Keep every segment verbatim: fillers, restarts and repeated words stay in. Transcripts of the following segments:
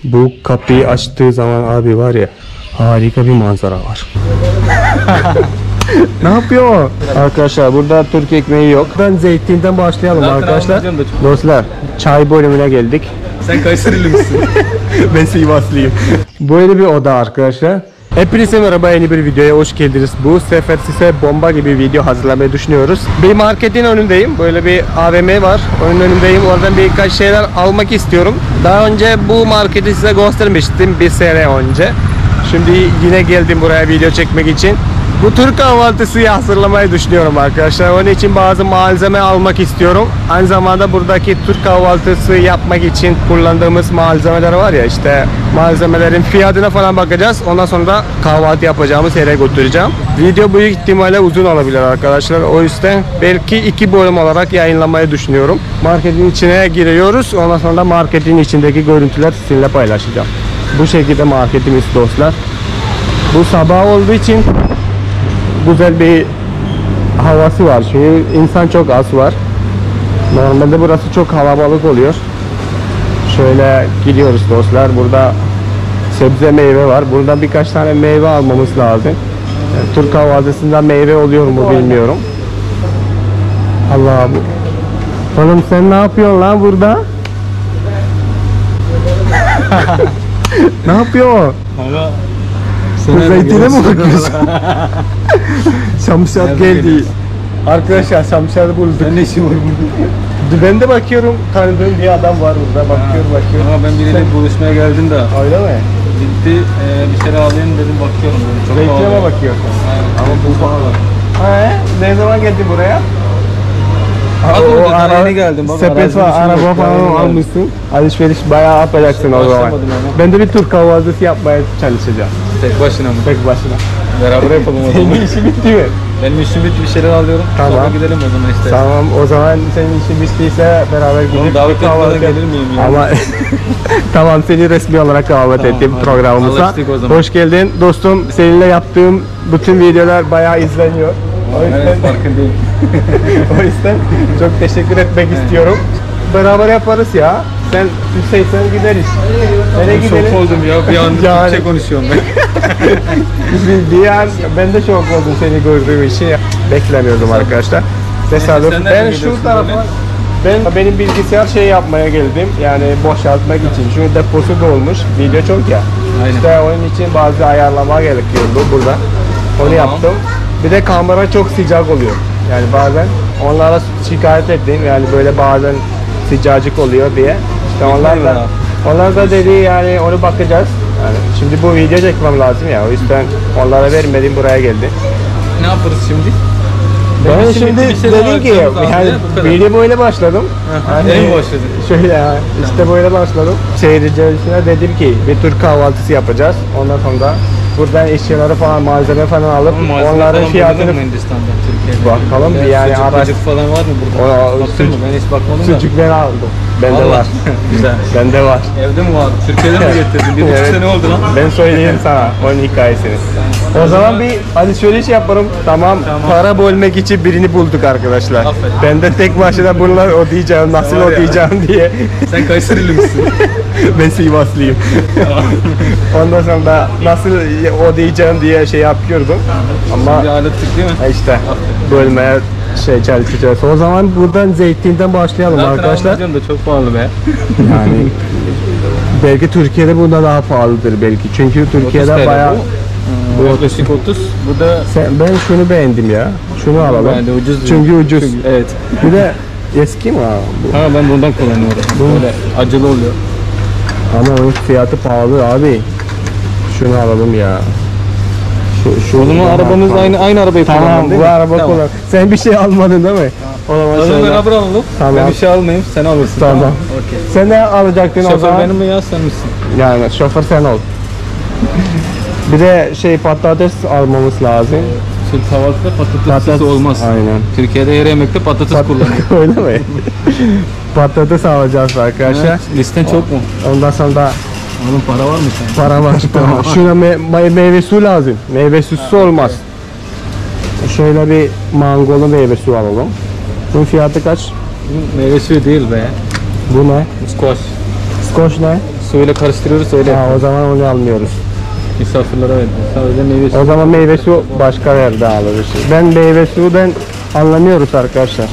Bu kapıyı açtığı zaman abi var ya, harika bir manzara var. Ne yapıyor o? Arkadaşlar burada Türk ekmeği yok. Ben zeytinden başlayalım zaten arkadaşlar. Dostlar, çay bölümüne geldik. Sen Kayserili misin? Ben Sivaslıyım. Böyle bir oda arkadaşlar. Hepinize merhaba, yeni bir videoya hoş geldiniz. Bu sefer size bomba gibi bir video hazırlamayı düşünüyoruz. Bir marketin önündeyim. Böyle bir A V M var. Onun önündeyim. Oradan birkaç şeyler almak istiyorum. Daha önce bu marketi size göstermiştim bir sene önce. Şimdi yine geldim buraya video çekmek için. Bu Türk kahvaltısı hazırlamayı düşünüyorum arkadaşlar. Onun için bazı malzeme almak istiyorum. Aynı zamanda buradaki Türk kahvaltısı yapmak için kullandığımız malzemeler var ya, işte malzemelerin fiyatına falan bakacağız. Ondan sonra da kahvaltı yapacağımız yere götüreceğim. Video büyük ihtimalle uzun olabilir arkadaşlar. O yüzden belki iki bölüm olarak yayınlamayı düşünüyorum. Marketin içine giriyoruz. Ondan sonra da marketin içindeki görüntüler sizinle paylaşacağım. Bu şekilde marketimiz dostlar. Bu sabah olduğu için güzel bir havası var, çünkü insan çok az var. Normalde burası çok kalabalık oluyor. Şöyle gidiyoruz dostlar. Burada sebze meyve var. Buradan birkaç tane meyve almamız lazım. Yani Türk kahvaltısında meyve oluyor mu bilmiyorum. Allah'ım. Oğlum sen ne yapıyorsun lan burada? Ne yapıyor? Ama zeytine mi bakıyorsun? Şamşat geldi. Arkadaşlar Şamşat'ı bulduk. Sen ne işin var burada? Ben de bakıyorum, tanıdığım bir adam var burada. Bakıyorum ha, bakıyorum. Ama ben biriyle buluşmaya geldim de. Öyle mi? Gitti e, bir şeyler alayım dedim, bakıyorum. Çok Zeytine mi bakıyorsun? Aynen. Ama bu pahalı. He? Ne zaman geldin buraya? Az O önce ara- yeni geldim. Bak, sepet var, araba falan almışsın. Alışveriş bayağı yapacaksın o zaman. Başlamadım ama. Ben de bir Türk kahvaltısı yapmaya çalışacağım. Tek başına mı? Tek başına. Beraber yapalım o zaman. Senin işi bitti mi? Benim işim bitti, bir şeyler alıyorum. Tamam. Sonra gidelim o zaman işte. Tamam, o zaman senin işin bittiyse beraber gidip davet bir kahvaltı etmeden gelir miyim ya? Ama tamam, seni resmi olarak davet Tamam, ettim hadi. programımıza. Anlaştık o zaman. Hoş geldin dostum. Seninle yaptığım bütün videolar bayağı izleniyor. O yüzden, Evet, farkındayım. o yüzden çok teşekkür etmek istiyorum. Beraber yaparız ya. Sen Hüseyin'sen gideriz. Nereye gidelim? Şok oldum ya, bir anda Yani- Türkçe konuşuyorum ben. bir, bir an ben de şok oldum seni gördüğüm için. Beklemiyordum arkadaşlar. Tesadüf. Sen nereden Ben geliyorsun şu tarafa böyle? ben benim bilgisayar şey yapmaya geldim. Yani boşaltmak için. Çünkü deposu dolmuş. Video çok ya. Aynen. İşte onun için bazı ayarlama gerekiyordu burada. Onu Tamam. yaptım. Bir de kamera çok sıcak oluyor. Yani bazen onlara şikayet ettim. Yani böyle bazen sıcacık oluyor diye. İşte onlar da onlar da dedi yani onu bakacağız. Yani şimdi bu video çekmem lazım ya. O yüzden onlara vermedim, buraya geldi. Ne yaparız şimdi? Ben Benim şimdi bir şeyler dedim ki alacağımız abi, yani bu kadar. video böyle başladım. Hani En başladın. Şöyle ya, işte böyle başladım. Seyircilerine dedim ki bir Türk kahvaltısı yapacağız. Ondan sonra buradan eşyaları falan, malzeme falan alıp Ama malzeme onların falan fiyatını bulunur mu Hindistan'da, Türkiye'de? bakalım bir yani Sucuk, araç. sucuk falan var mı burada? O- Baktın sucuk- mı? Ben hiç bakmadım da. Sucuk ben aldım. Bende Vallahi. var. Güzel. Bende var. Evde mi var? Türkiye'den mi getirdin? Bir buçuk Evet. sene oldu lan. Ben söyleyeyim sana onun hikayesini. O zaman bir alışveriş yaparım. Tamam. Tamam. Para bölmek için birini bulduk arkadaşlar. Aferin. Ben de tek başına bunlar ödeyeceğim, nasıl Var ya. ödeyeceğim diye. Sen Kayserili misin? Ben Sivaslıyım. Ondan sonra da nasıl ödeyeceğim diye şey yapıyordum. Ama Bir alettik değil mi? ha işte bölmeye şey çalışacağız. O zaman buradan zeytinden başlayalım Zaten arkadaşlar. almayacağım da çok pahalı be. Yani belki Türkiye'de bunda daha pahalıdır belki. Çünkü Türkiye'de otuz T L bayağı. Bu yaklaşık otuz. Bu da Sen, ben şunu beğendim ya. Şunu alalım. yani ucuz. Çünkü ucuz. Çünkü- evet. Bir de eski mi abi bu? Ha, ben bundan kullanıyorum. Böyle acılı oluyor. Ama onun fiyatı pahalı abi. Şunu alalım ya. Şu, şu O zaman arabamız aynı aynı arabayı Tamam, kullanalım değil bu mi? araba Tamam. kullan. Sen bir şey almadın değil mi? O zaman O zaman söyle. beraber alalım. Tamam. Ben bir şey almayayım, sen alırsın. Tamam. Okey. Sen ne alacaktın o Şoför zaman? benim mi ya, sen misin? Yani şoför sen ol. Bir de şey patates almamız lazım. Türk kahvaltıda patates Patates olmaz. Aynen. Türkiye'de yer yemekte patates kullanıyor. Öyle mi? Patates alacağız arkadaşlar. Evet, listen çok mu? Ondan sonra da Oğlum para var mı sen? para var. Tamam. Şuna me me- meyve suyu lazım. Meyve suyu olmaz. Şöyle bir mangolu meyve suyu alalım. Bunun fiyatı kaç? Bu meyve suyu değil be. Bu ne? Squash. Skoş ne? suyla karıştırıyoruz öyle. Ha, o zaman onu almıyoruz. Misafirlere evet. Sadece meyve suyu. O zaman meyve suyu başka yerde alırız. Ben meyve suyu ben anlamıyoruz arkadaşlar.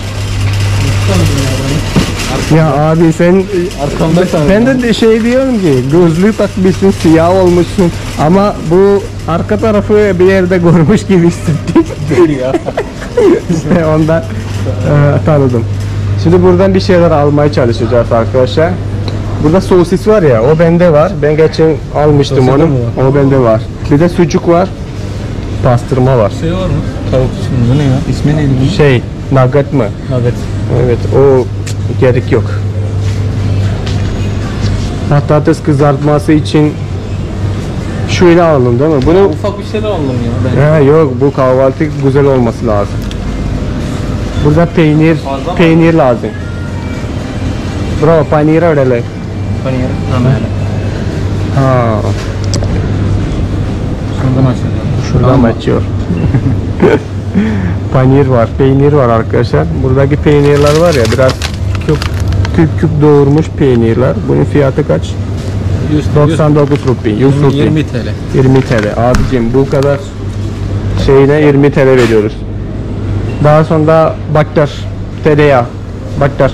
Ya abi sen Arkamda sen. ben de şey diyorum ki gözlük takmışsın, siyah olmuşsun ama bu arka tarafı bir yerde görmüş gibi hissettik. Değil ya. İşte ondan e, tanıdım. Şimdi buradan bir şeyler almaya çalışacağız arkadaşlar. Burada sosis var ya, o bende var. Ben geçen almıştım Sosis onu. mi O bende var. Bir de sucuk var. Pastırma var. Şey var mı? Tavuk ismi ne ya? İsmi neydi bunun? Şey, nugget mı? Nugget. Evet, o gerek yok. Patates kızartması için şöyle alalım değil mi? Bunu Ufak bir şeyler aldım ya ben. he, yok, bu kahvaltı güzel olması lazım. Burada peynir, Fazla mı? peynir lazım. Bro, peynir öyle. Panir. Hemen. Ha, Şuradan açalım. şuradan mı açıyor? Peynir var, peynir var arkadaşlar. Buradaki peynirler var ya, biraz küp küp küp doğurmuş peynirler. Bunun fiyatı kaç? doksan dokuz rupi, yüz rupi. yirmi T L. yirmi T L. Abicim bu kadar şeyine yirmi T L veriyoruz. Daha sonra butter, tereyağı, butter,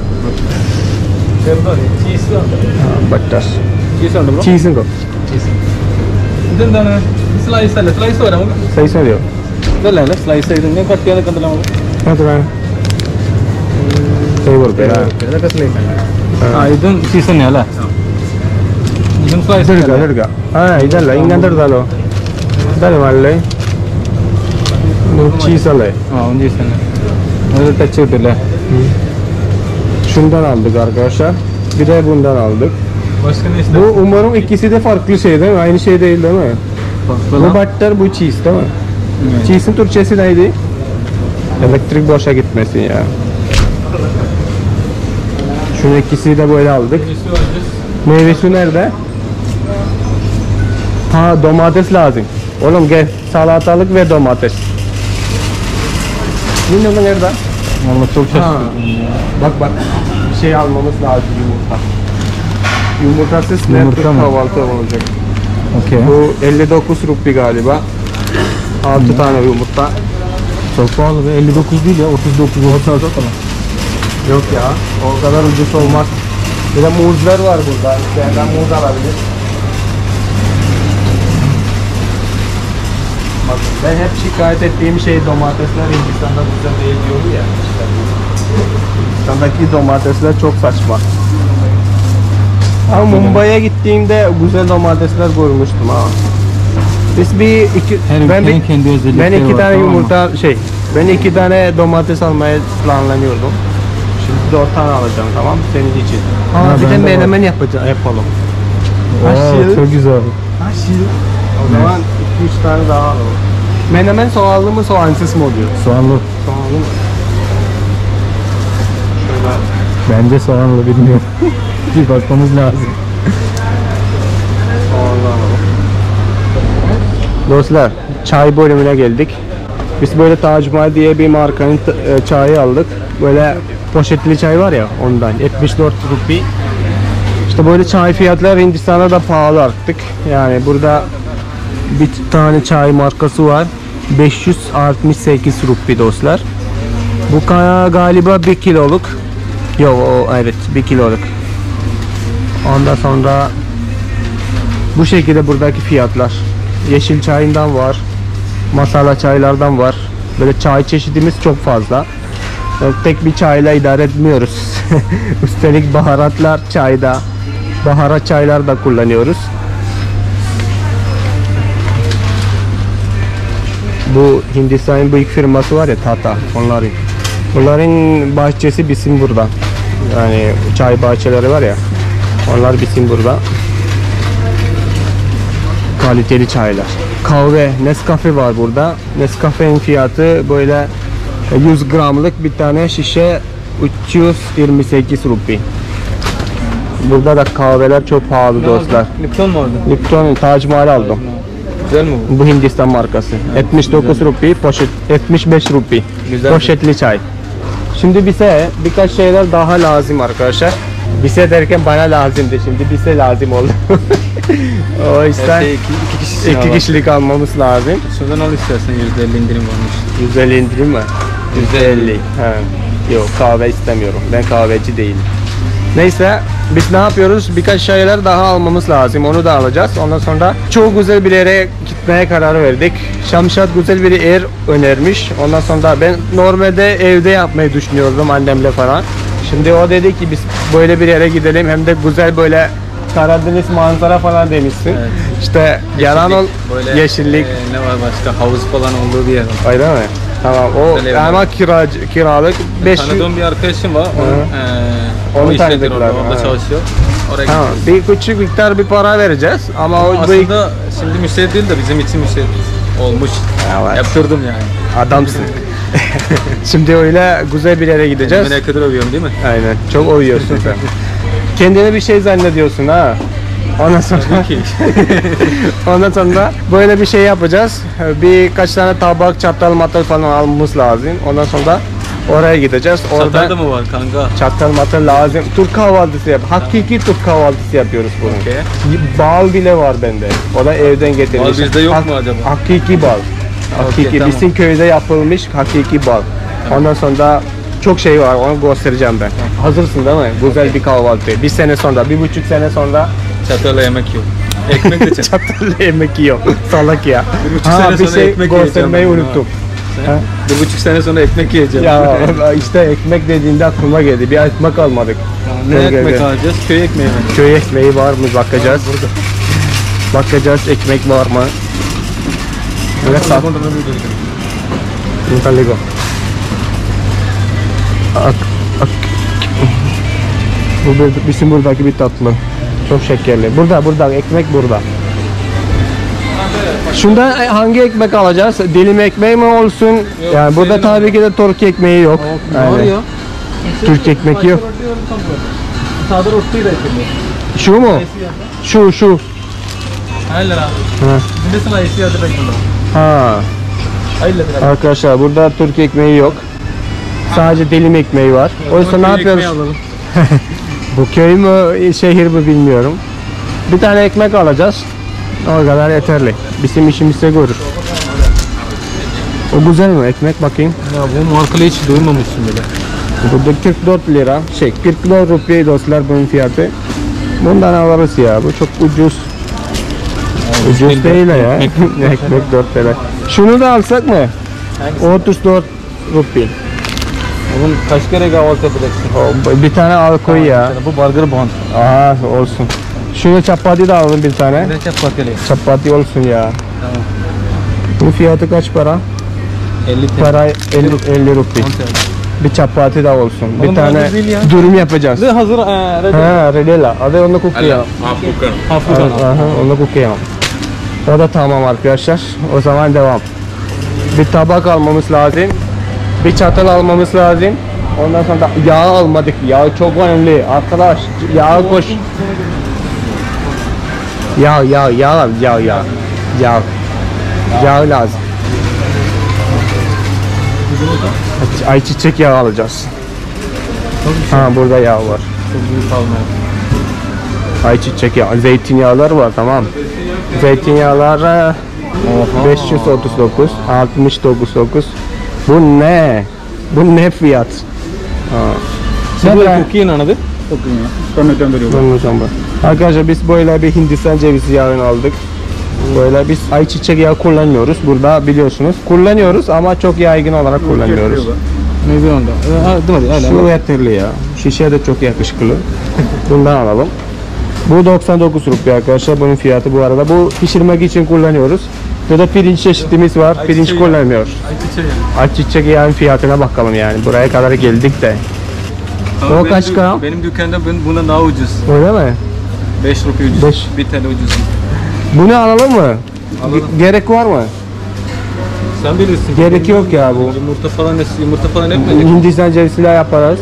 Cheese ഉണ്ട്. ha, butter. Cheese ഉണ്ട് bro. Cheese ഉണ്ടോ? Cheese. ഇതെന്താണ്? Slice അല്ലേ? Slice വരാം നമുക്ക്. Size അറിയോ? ഇതല്ലേ അല്ലേ? സ്ലൈസ് ചെയ്ത് ഇങ്ങനെ കട്ട് ചെയ്യാൻ നിൽക്കണ്ടല്ലോ നമുക്ക്. എത്ര? സൈബർ റുപ്പിയ ഇതൊക്കെ സ്ലൈസ് ആണ്. ആ ഇതും ചീസ് തന്നെയാ അല്ലേ? ഇതും സ്ലൈസ് ഇതെടുക്കാം ഇതെടുക്കാം. ആ ഇതല്ല ഇങ്ങനത്തെ എടുത്താലോ? ഇതല്ലേ നല്ലേ? Cheese അല്ലേ? ആ ഒന്ന് ചീസ് തന്നെ. ഒരു ടച്ച് കിട്ടില്ലേ? Şundan aldık arkadaşlar. Bir de bundan aldık. Başka ne Bu ister? umarım ikisi de farklı şey değil mi? Aynı şey değil değil mi? Bu butter, bu cheese değil mi? Evet. Cheese'in Türkçesi neydi? Elektrik boşa gitmesin ya. Şunu ikisi de böyle aldık. Meyve suyu nerede? Ha, domates lazım. Oğlum gel, salatalık ve domates. Bilmiyorum nerede? Valla çok Ha. şaşırdım. Bak bak, bir şey almamız lazım, yumurta. Yumurtasız Yumurta net bir mı? kahvaltı olacak. Okey. Bu elli dokuz rupi galiba. altı tane yumurta. Çok pahalı be. elli dokuz değil ya. otuz dokuz otuz falan. Yok ya, o kadar ucuz olmaz. Bir de muzlar var burada. İsteyenler muz alabilir. Bak, ben hep şikayet ettiğim şey domatesler Hindistan'da güzel değil diyordu ya. İşte bu. Hindistan'daki domatesler çok saçma. Ama Mumbai'ye gittiğimde güzel domatesler görmüştüm ha. Biz bir iki Her ben ülkenin bir, kendi özellikleri ben iki var, tane tamam mı? yumurta şey ben iki tane domates almaya planlanıyordum. Şimdi dört tane alacağım, tamam, senin için. Ha, Aa, bir de bende var. menemen yapacağım, yapalım. Oo, Aşırı. çok güzel. Aşırı. O zaman iki üç tane daha alalım. Menemen soğanlı mı soğansız mı oluyor? Soğanlı. Soğanlı mı? Şöyle. Bence soğanlı bilmiyorum. Bir bakmamız lazım. Soğanlı alalım. Dostlar, çay bölümüne geldik. Biz böyle Taj Mahal diye bir markanın t- e, çayı aldık. Böyle poşetli çay var ya, ondan yetmiş dört rupi. İşte böyle çay fiyatları Hindistan'da da pahalı artık. Yani burada bir tane çay markası var. beş yüz altmış sekiz rupi dostlar. Bu ka- galiba bir kiloluk. Yok o evet bir kiloluk. Ondan sonra bu şekilde buradaki fiyatlar. Yeşil çayından var. Masala çaylardan var. Böyle çay çeşidimiz çok fazla. Yani tek bir çayla idare etmiyoruz. Üstelik baharatlar çayda. Baharat çaylar da kullanıyoruz. Bu Hindistan'ın büyük firması var ya, Tata, onların. Bunların bahçesi bizim burada. Yani çay bahçeleri var ya, onlar bizim burada. Kaliteli çaylar. Kahve, Nescafe var burada. Nescafe'nin fiyatı böyle yüz gramlık bir tane şişe üç yüz yirmi sekiz rupi. Burada da kahveler çok pahalı dostlar. Lipton mu orada? Lipton Taj Mahal aldım. Güzel mi bu? Bu Hindistan markası. yetmiş dokuz rupi, poşet yetmiş beş rupi. Güzel. Poşetli çay. Şimdi bize birkaç şeyler daha lazım arkadaşlar. Bize derken bana lazımdı, şimdi bize lazım oldu. O yüzden Şey, iki, iki kişi iki kişilik almamız lazım. Şuradan al istersen yüzde elli indirim varmış. yüz elli indirim mi? yüz elli. Ha. Yok, kahve istemiyorum. Ben kahveci değilim. Neyse, biz ne yapıyoruz? Birkaç şeyler daha almamız lazım. Onu da alacağız. Ondan sonra çok güzel bir yere gitmeye karar verdik. Şamşat güzel bir yer önermiş. Ondan sonra ben normalde evde yapmayı düşünüyordum annemle falan. Şimdi o dedi ki biz böyle bir yere gidelim, hem de güzel böyle Karadeniz manzara falan demişsin. Evet. İşte yalan ol, böyle, yeşillik. e, ne var başka, havuz falan olduğu bir yer. Öyle mi? Tamam. O Güzel ev ama var. kiracı, kiralık beş yüz. Tanıdığım bir arkadaşım var. Onun, e, Onu o işlettir tanıdıklar, orada, orada ha. çalışıyor. Oraya Tamam. gidiyoruz. Bir küçük miktar bir para vereceğiz ama o bu Aslında şimdi müşteri değil de bizim için müşteri olmuş. Evet. Yaptırdım yani. adamsın. Şimdi öyle güzel bir yere gideceğiz. Kendime ne kadar övüyorum değil mi? Aynen. Çok uyuyorsun sen. Kendine bir şey zannediyorsun ha. Ondan sonra Tabii ki. ondan sonra böyle bir şey yapacağız. Birkaç tane tabak, çatal, matal falan almamız lazım. Ondan sonra oraya gideceğiz. Çatal Orada da mı var kanka? çatal, matal lazım. Türk kahvaltısı yap. Hakiki Türk kahvaltısı yapıyoruz bunu. Okey. Bal bile var bende. O da evden getirmiş. Bal bizde yok Hak- mu acaba? Hakiki bal. Hakiki. Okey, tamam. Bizim köyde yapılmış hakiki bal. Ondan sonra çok şey var, onu göstereceğim ben. Hazırsın değil mi? Güzel bir kahvaltı. Bir sene sonra, bir buçuk sene sonra Çatalla yemek yok. Ekmek de çatal. çatalla yemek yiyor. Salak ya. Bir buçuk Ha, sene bir sonra şey ekmek yiyeceğim göstermeyi ben bunu, unuttum. Ha? Bir buçuk sene sonra ekmek yiyeceğim. Ya işte ekmek dediğinde aklıma geldi. Bir ekmek almadık. Ne Gel, ekmek gel, gel. alacağız? Köy ekmeği mi? Köy ekmeği var mı bakacağız. Burada. Bakacağız ekmek var mı? Böyle sat. Mutaligo. Ak, ak. Bu bir- bizim buradaki bir tatlı. Çok şekerli. Burada, burada. Ekmek burada. Şundan hangi ekmek alacağız? Dilim ekmeği mi olsun? Yani burada dilim tabii ki de Türk ekmeği yok. Var Yani ya. Türk ekmek yok. Sade roti de ekmek. Şu mu? Şu, şu. Hayır abi. Ha. Mesela esi adı bekliyorum. Ha. Hayır lira. Arkadaşlar burada Türk ekmeği yok. Sadece dilim ekmeği var. O yüzden ne yapıyoruz? Bu köy mü, şehir mi bilmiyorum. Bir tane ekmek alacağız. O kadar yeterli. Bizim işimize görür. O güzel mi? Ekmek bakayım. Ya bu markalı hiç duymamışsın bile. Burada kırk dört lira. Şey kırk dört rupiye dostlar bunun fiyatı. Bundan alırız ya. Bu çok ucuz. Ucuz değil ya. Ekmek dört lira. Şunu da alsak mı? otuz dört rupiye. Onun kaç kere kahvaltı yapacaksın? O, bir tane al koy ya. Bu burger bond. Aha olsun. Şunu çapati de alalım bir tane. Ne çapateli? Çapati olsun ya. Tamam. Bu fiyatı kaç para? elli TL. Para elli, elli rupi. Bir çapati de olsun. Bir Oğlum, tane hazır değil ya. dürüm yapacağız. Ne hazır? Eee, ready. Ha, redela. Hadi onu kuklayalım. Hafızan. Aha, onu kuklayalım. O da tamam arkadaşlar. O zaman devam. Bir tabak almamız lazım. Bir çatal almamız lazım. Ondan sonra da yağ almadık. Yağ çok önemli. Arkadaş yağ koş. Yağ yağ yağ yağ yağ. Yağ. Yağ lazım. Ayçiçek yağı alacağız. Ha burada yağ var. Çok büyük alma. Ayçiçek yağı, zeytinyağlar var tamam. Zeytinyağları beş yüz otuz dokuz, altmış dokuz. Bu ne? Bu ne fiyat? Sen Ne böyle be? cookie anladı? Bunun sonra. Arkadaşlar biz böyle bir Hindistan cevizi yağını aldık. Böyle biz ayçiçek yağı kullanmıyoruz. Burada biliyorsunuz. Kullanıyoruz ama çok yaygın olarak kullanmıyoruz. Ne bir onda? Hadi hadi Şu yeterli ya. Şişe de çok yakışıklı. Bundan alalım. Bu doksan dokuz rupiye arkadaşlar. Bunun fiyatı bu arada. Bu pişirmek için kullanıyoruz. Burada pirinç çeşitimiz var. Pirinç kullanmıyoruz. Ayçiçeği. Ayçiçek yağın fiyatına bakalım yani. Buraya kadar geldik de. Ama O benim kaç dük- gram? Benim dükkanda ben bundan daha ucuz. Öyle mi? beş rupi ucuz. Beş. bir T L ucuz. Bunu alalım mı? Alalım. Ge- Gerek var mı? Sen bilirsin. Gerek yok ya bu. Yumurta falan ne? Yumurta falan etmedik. Hindistan cevizle yaparız.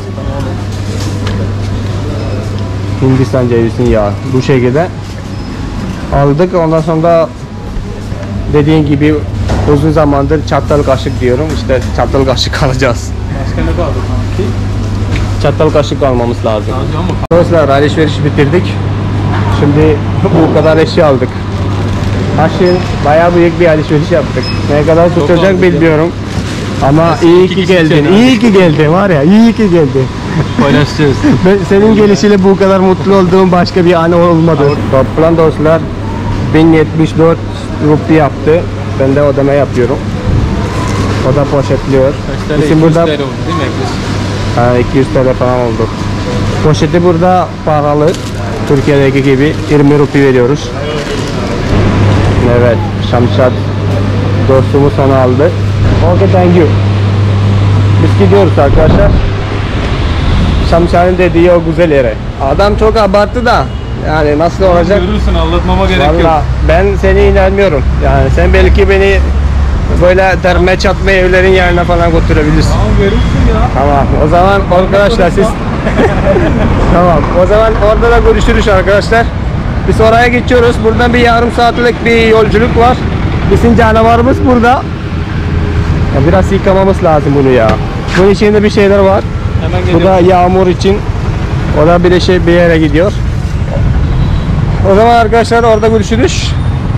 Hindistan cevizinin yağı. Bu şekilde aldık. Ondan sonra dediğin gibi uzun zamandır çatal kaşık diyorum. İşte çatal kaşık alacağız. Başka ne kaldı sanki? çatal kaşık almamız lazım. Dostlar alışveriş bitirdik. Şimdi bu kadar eşya aldık. Haşin bayağı büyük bir alışveriş yaptık. Ne kadar tutacak bilmiyorum. Ama iyi ki geldin. İyi ki geldin var ya. İyi ki geldin. Paylaşacağız. Senin gelişiyle bu kadar mutlu olduğum başka bir an olmadı. Toplam dostlar bin yetmiş dört rupi yaptı. Ben de ödeme yapıyorum. O da poşetliyor. Bizim burada iki yüz T L oldu değil mi yaklaşık? ha, iki yüz T L falan oldu. Poşeti burada paralı. Türkiye'deki gibi yirmi rupi veriyoruz. Evet, Şamşat dostumuz onu aldı. Okay, thank you. Biz gidiyoruz arkadaşlar. Şamşat'ın dediği o güzel yere. Adam çok abarttı da. Yani nasıl olacak? Görürsün, anlatmama gerek yok. Vallahi ben seni inanmıyorum. Yani sen belki beni böyle derme çatma evlerin yerine falan götürebilirsin. Tamam, görürsün ya. Tamam. O zaman arkadaşlar siz tamam. O zaman orada da görüşürüz arkadaşlar. Biz oraya geçiyoruz. Buradan bir yarım saatlik bir yolculuk var. Bizim canavarımız burada. Ya biraz yıkamamız lazım bunu ya. Bunun içinde bir şeyler var. Hemen Bu geliyorum. da yağmur için. O da bir şey bir yere gidiyor. O zaman arkadaşlar orada görüşürüz.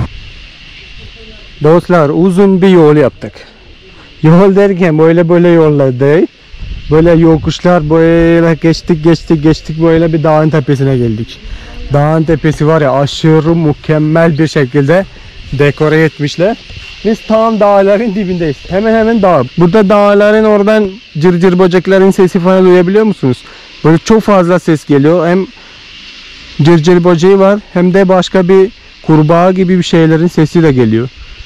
Dostlar uzun bir yol yaptık. Yol derken böyle böyle yollar değil. Böyle yokuşlar böyle geçtik geçtik geçtik böyle bir dağın tepesine geldik. Dağın tepesi var ya aşırı mükemmel bir şekilde dekore etmişler. Biz tam dağların dibindeyiz. Hemen hemen dağ. Burada dağların oradan cır cır böceklerin sesi falan duyabiliyor musunuz? Böyle çok fazla ses geliyor. Hem cır cır böceği var hem de başka bir kurbağa gibi bir şeylerin sesi de geliyor.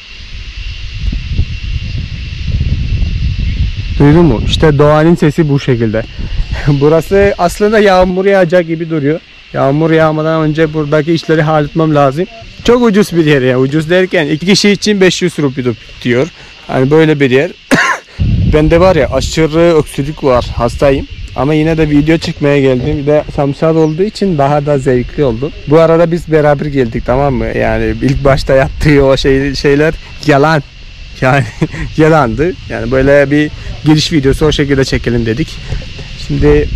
Duydun mu? İşte doğanın sesi bu şekilde. Burası aslında yağmur yağacak gibi duruyor. Yağmur yağmadan önce buradaki işleri halletmem lazım. Çok ucuz bir yer ya. Ucuz derken iki kişi için beş yüz rupi tutuyor. Yani böyle bir yer. Bende var ya aşırı öksürük var. Hastayım. Ama yine de video çekmeye geldim. Bir de Şamşat olduğu için daha da zevkli oldu. Bu arada biz beraber geldik, tamam mı? Yani ilk başta yaptığı o şey, şeyler yalan. Yani yalandı. Yani böyle bir giriş videosu o şekilde çekelim dedik. Şimdi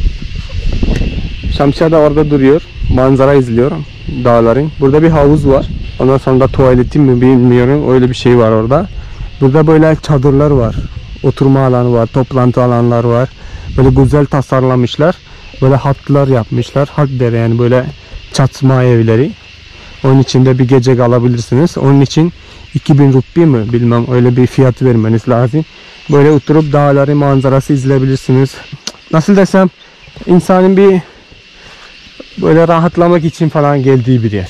Şamşat da orada duruyor. Manzara izliyor dağların. Burada bir havuz var. Ondan sonra da tuvaleti mi bilmiyorum. Öyle bir şey var orada. Burada böyle çadırlar var. Oturma alanı var. Toplantı alanlar var. Böyle güzel tasarlamışlar. Böyle hatlar yapmışlar. Hat dere yani böyle çatma evleri. Onun içinde bir gece kalabilirsiniz. Onun için iki bin rupi mi bilmem öyle bir fiyat vermeniz lazım. Böyle oturup dağların manzarası izleyebilirsiniz. Nasıl desem insanın bir böyle rahatlamak için falan geldiği bir yer.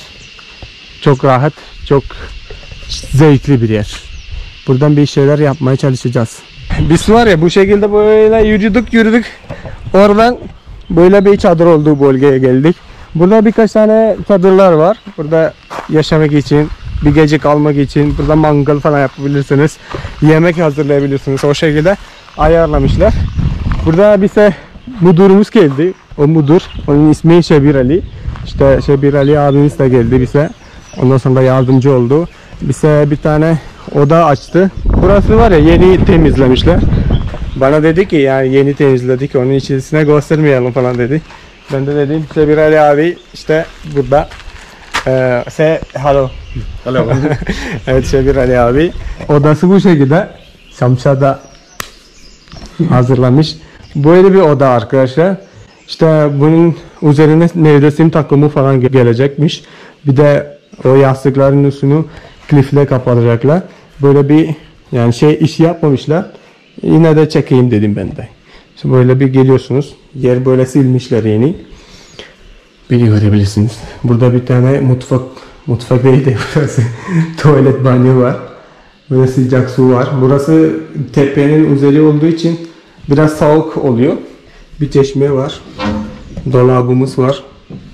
Çok rahat, çok zevkli bir yer. Buradan bir şeyler yapmaya çalışacağız. Biz var ya bu şekilde böyle yürüdük yürüdük. Oradan böyle bir çadır olduğu bölgeye geldik. Burada birkaç tane çadırlar var. Burada yaşamak için, bir gece kalmak için, burada mangal falan yapabilirsiniz. Yemek hazırlayabilirsiniz. O şekilde ayarlamışlar. Burada bize müdürümüz geldi. O müdür, onun ismi Şebir Ali. İşte Şebir Ali abimiz de geldi bize. Ondan sonra yardımcı oldu. Bize bir tane oda açtı. Burası var ya yeni temizlemişler. Bana dedi ki yani yeni temizledik, onun içerisine göstermeyelim falan dedi. Ben de dedim Şebir Ali abi işte burada. Ee, say hello. Hello. Evet Şebir Ali abi. Odası bu şekilde. Şamşat'da hazırlamış. Böyle bir oda arkadaşlar. İşte bunun üzerine nevresim takımı falan gelecekmiş. Bir de o yastıkların üstünü klifle kapatacaklar. Böyle bir yani şey iş yapmamışlar. Yine de çekeyim dedim ben de. İşte böyle bir geliyorsunuz. Yer böyle silmişler yeni. Beni görebilirsiniz. Burada bir tane mutfak mutfak değil de burası tuvalet banyo var. Böyle sıcak su var. Burası tepenin üzeri olduğu için biraz soğuk oluyor. Bir çeşme var. Dolabımız var.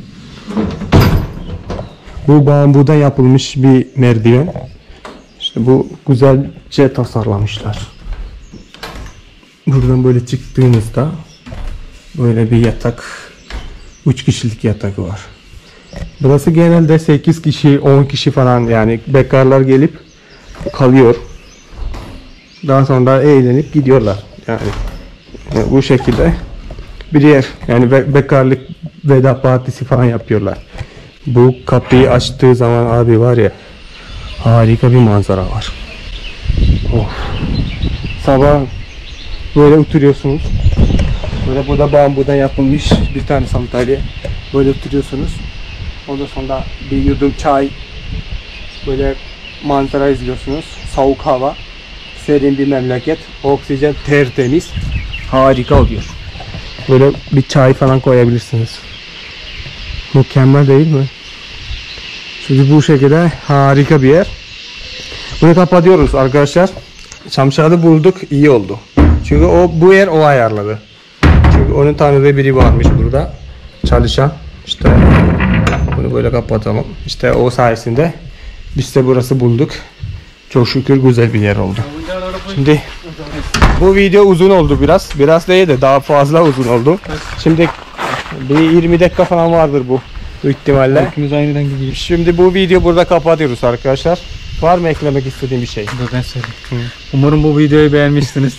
Bu bambudan yapılmış bir merdiven. İşte bu güzelce tasarlamışlar. Buradan böyle çıktığınızda böyle bir yatak, üç kişilik yatak var. Burası genelde sekiz kişi, on kişi falan yani bekarlar gelip kalıyor. Daha sonra eğlenip gidiyorlar. Yani, yani bu şekilde bir yer. Yani be- bekarlık veda partisi falan yapıyorlar. Bu kapıyı açtığı zaman abi var ya, harika bir manzara var. Of. Sabah böyle oturuyorsunuz. Böyle burada bambudan yapılmış bir tane sandalye. Böyle oturuyorsunuz. Ondan sonra bir yudum çay. Böyle manzara izliyorsunuz. Soğuk hava. Serin bir memleket. Oksijen tertemiz. Harika oluyor. Böyle bir çay falan koyabilirsiniz. Mükemmel değil mi? Şimdi bu şekilde harika bir yer. Bunu kapatıyoruz arkadaşlar. Şamşad'ı bulduk, iyi oldu. Çünkü o bu yer o ayarladı. Çünkü onun tanıdığı biri varmış burada çalışan. İşte bunu böyle kapatalım. İşte o sayesinde biz de burası bulduk. Çok şükür güzel bir yer oldu. Şimdi bu video uzun oldu biraz. Biraz değil de daha fazla uzun oldu. Şimdi bir yirmi dakika falan vardır bu büyük ihtimalle. İkimiz aynıdan gidiyoruz. Şimdi bu video burada kapatıyoruz arkadaşlar. Var mı eklemek istediğim bir şey? Dur ben söyleyeyim. Umarım bu videoyu beğenmişsiniz.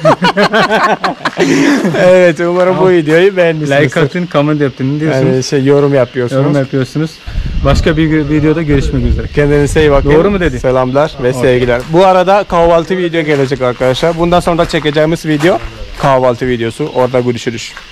Evet, umarım bu videoyu beğenmişsiniz. Like atın, comment yapın. Ne diyorsunuz? Yani şey yorum yapıyorsunuz. Yorum yapıyorsunuz. Başka bir videoda görüşmek üzere. Kendinize iyi bakın. Doğru mu dedi? Selamlar ve sevgiler. Bu arada kahvaltı video gelecek arkadaşlar. Bundan sonra da çekeceğimiz video kahvaltı videosu. Orada görüşürüz.